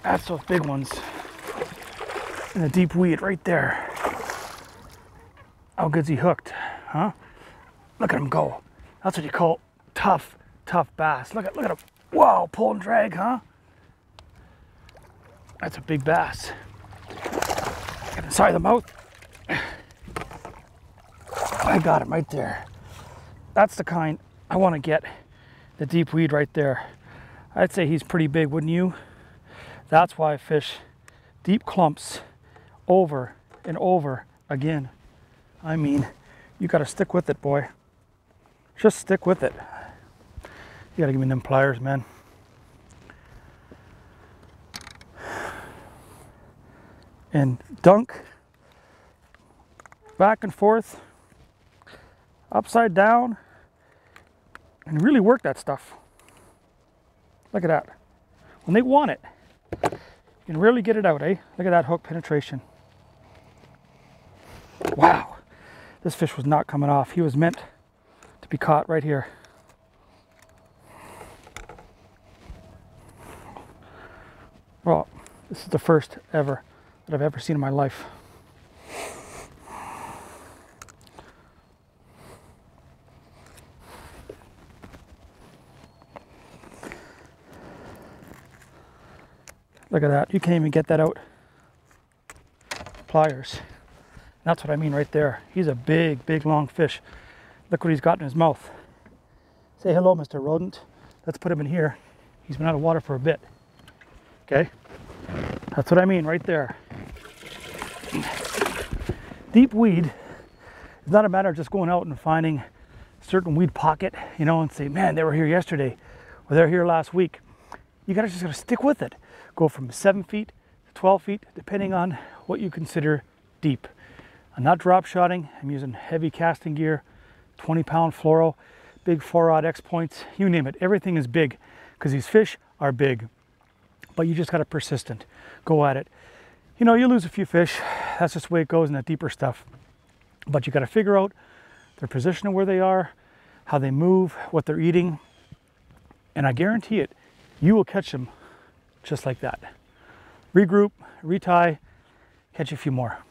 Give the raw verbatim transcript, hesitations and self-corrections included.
That's those big ones in the deep weed right there. How good's he hooked, huh? Look at him go. That's what you call tough, tough bass. Look at, look at him. Wow, pull and drag, huh? That's a big bass. Get inside the mouth. I got him right there. That's the kind I want to get, the deep weed right there. I'd say he's pretty big, wouldn't you? That's why I fish deep clumps over and over again. I mean, you got to stick with it, boy. Just stick with it. You got to give me them pliers, man. And dunk back and forth, upside down, and really work that stuff. Look at that. When they want it, you can really get it out, eh? Look at that hook penetration. Wow, this fish was not coming off. He was meant to be caught right here. Well, this is the first ever that I've ever seen in my life. Look at that. You can't even get that out. Pliers. That's what I mean right there. He's a big, big, long fish. Look what he's got in his mouth. Say hello, Mister Rodent. Let's put him in here. He's been out of water for a bit. Okay? That's what I mean right there. Deep weed is not a matter of just going out and finding a certain weed pocket, you know, and say, man, they were here yesterday, or they're here last week. You gotta just gotta stick with it. Go from seven feet to twelve feet, depending on what you consider deep. I'm not drop shotting. I'm using heavy casting gear, twenty pound fluoro, big four rod X points, you name it. Everything is big because these fish are big, but you just gotta persistent. Go at it. You know, you lose a few fish. That's just the way it goes in the deeper stuff. But you got to figure out their position of where they are, how they move, what they're eating. And I guarantee it, you will catch them just like that. Regroup, retie, catch a few more.